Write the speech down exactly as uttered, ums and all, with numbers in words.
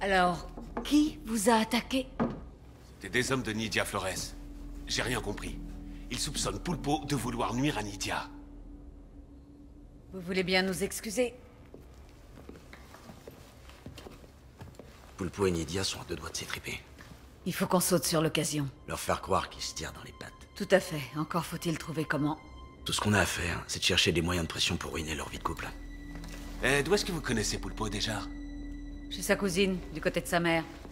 Alors, qui vous a attaqué? C'était des hommes de Nidia Flores. J'ai rien compris. Ils soupçonnent Pulpo de vouloir nuire à Nidia. Vous voulez bien nous excuser? Pulpo et Nidia sont à deux doigts de s'étriper. Il faut qu'on saute sur l'occasion. Leur faire croire qu'ils se tirent dans les pattes. Tout à fait. Encore faut-il trouver comment. Tout ce qu'on a à faire, c'est de chercher des moyens de pression pour ruiner leur vie de couple. Eh, d'où est-ce que vous connaissez Pulpo déjà? Chez sa cousine, du côté de sa mère.